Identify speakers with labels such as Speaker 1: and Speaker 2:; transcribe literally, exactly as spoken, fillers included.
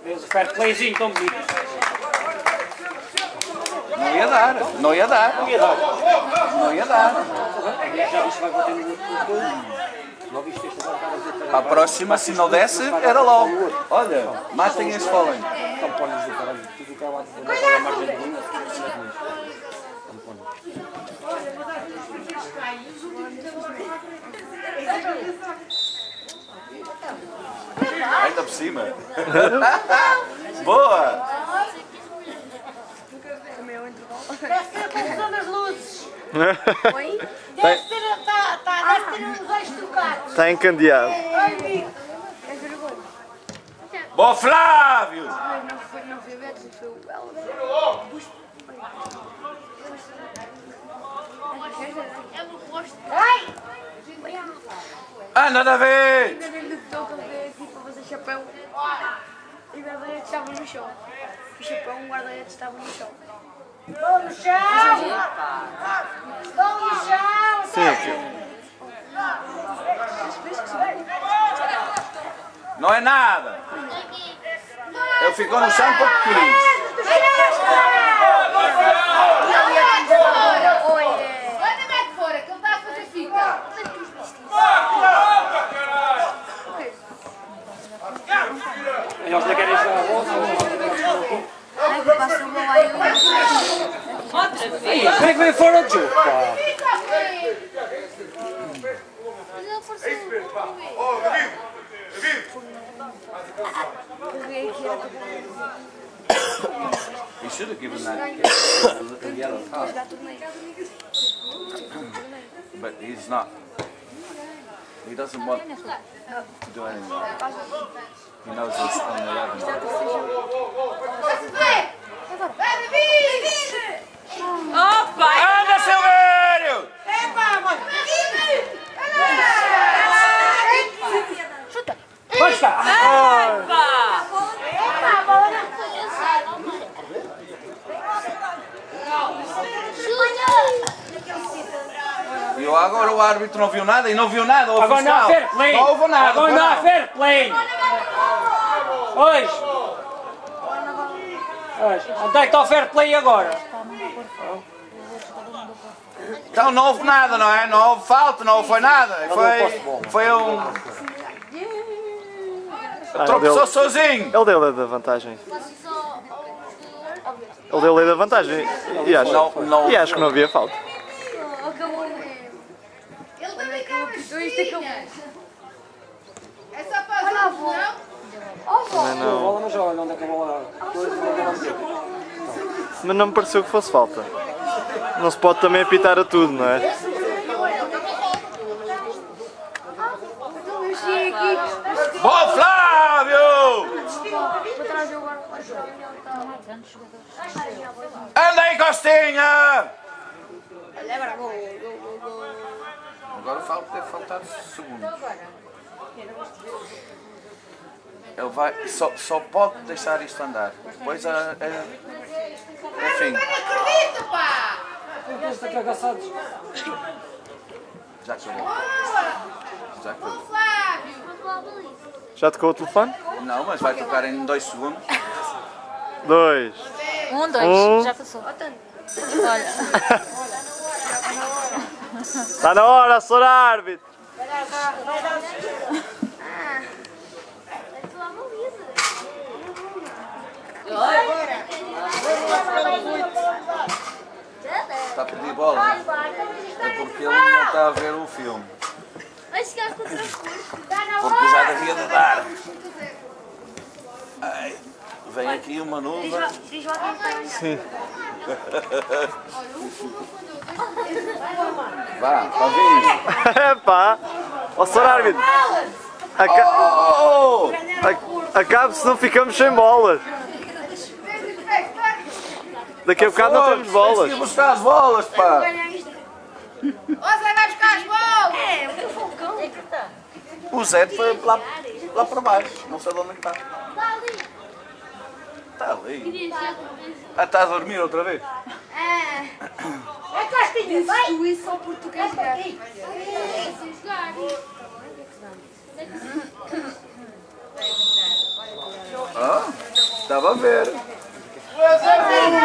Speaker 1: Mas o fair playzinho tão bonito.
Speaker 2: Não ia dar, não ia dar.
Speaker 1: Não ia dar.
Speaker 2: Não ia dar.
Speaker 1: Já viste que vai bater no outro. Logo isto esta bancada.
Speaker 2: Para a próxima, se não desse, era logo. Olha, matem esse Fallen.
Speaker 1: Tampones do caralho. Tudo o que é lá de naquela margem de gol. Tampones.
Speaker 2: Ainda por cima. Boa!
Speaker 3: Deve ter a confusão das luzes. Oi? Deve ter, tá, tá, deve ter os dois trocados.
Speaker 4: Está encandeado.
Speaker 2: Bom, Flávio!
Speaker 5: Não foi, não foi o Beto, foi o Elber. É no rosto.
Speaker 3: Ai!
Speaker 2: Ah, nada a ver!
Speaker 5: Ainda nem me toca ver aqui para fazer chapéu. E o guarda-redes estava no chão. O chapéu, o guarda-redes estava no chão.
Speaker 3: Estou no chão! Estou no chão!
Speaker 4: Sim.
Speaker 2: Não é nada! Ele ficou no chão para que quis.
Speaker 3: Manda mete fora, que ele está a fazer fita.
Speaker 1: Eles não querem jogar a bola.
Speaker 5: Ai, que passa o bola aí.
Speaker 3: Outra vez.
Speaker 1: Como é que vem fora de jogo, pá?
Speaker 5: Mas ele forçou. Peguei aqui a
Speaker 2: He should have given that kid a yellow card,
Speaker 5: jogar torneio.
Speaker 2: but he's not. He doesn't want to do anything. He knows it's on the eleven.
Speaker 3: Opa!
Speaker 2: Anda, Silvério!
Speaker 5: Chuta.
Speaker 1: Vai estar!
Speaker 2: E agora o árbitro não viu nada e não viu nada. O
Speaker 1: Agora não há
Speaker 2: oficial.
Speaker 1: fair play!
Speaker 2: Não houve nada.
Speaker 1: Agora não há fair play! Hoje! Hoje! Onde é que está o fair play agora?
Speaker 2: Então não houve nada, não é? Não houve falta, não foi nada. Foi, foi um... Tropeçou sozinho.
Speaker 4: Ele deu-lhe da vantagem. Ele deu-lhe da vantagem. E acho,
Speaker 2: Não, não.
Speaker 4: e acho que não havia falta.
Speaker 5: Acabou.
Speaker 3: Ele também quer uma
Speaker 5: Isto acabou.
Speaker 3: É só para os ovos, não?
Speaker 4: Mas
Speaker 1: A
Speaker 4: não,
Speaker 1: bola não joga, onde é que a bola...
Speaker 4: mas não me pareceu que fosse falta. Não se pode também apitar a tudo, não é?
Speaker 5: Eu cheguei aqui.
Speaker 2: Bom, Flávio!
Speaker 5: Para trás eu agora.
Speaker 2: Anda aí, Costinha!
Speaker 5: Agora gol, gol, gol, gol.
Speaker 2: Agora falta ter faltado segundos. Ele vai, só, só pode deixar isto andar. Depois é, é, enfim,
Speaker 3: Não acredito, pá!
Speaker 1: Está cagaçados.
Speaker 2: já acabou. Já acabou.
Speaker 3: Flávio!
Speaker 4: Já tocou o telefone?
Speaker 2: Não, mas vai tocar em dois segundos.
Speaker 4: Dois.
Speaker 6: Um, dois,
Speaker 4: Um.
Speaker 6: já passou. Olha.
Speaker 4: Está na hora, senhor árbitro.
Speaker 2: Está a pedir bola. É porque ele não está a ver o filme.
Speaker 5: Vai chegar com o transcurso.
Speaker 2: Porque já devia de dar. Ai, vem aqui uma nuvem.
Speaker 5: Diz lá quem está.
Speaker 4: Sim.
Speaker 2: Vá, está vindo.
Speaker 4: Epá. Ó, senhor árbitro. Aca
Speaker 2: Oh!
Speaker 4: a- Acabe se não ficamos sem bolas. Daqui a bocado não temos bolas.
Speaker 2: Tens que ir buscar as bolas, pá.
Speaker 3: Você vai buscar as bolas!
Speaker 5: É, o teu falcão.
Speaker 2: O Zé foi lá, lá para baixo. Não sei de onde é que está. Está ali. Ah, está a dormir outra vez?
Speaker 5: É.
Speaker 3: É Costinha, vai!
Speaker 5: Suíça ou português.
Speaker 2: Ah? Estava a ver.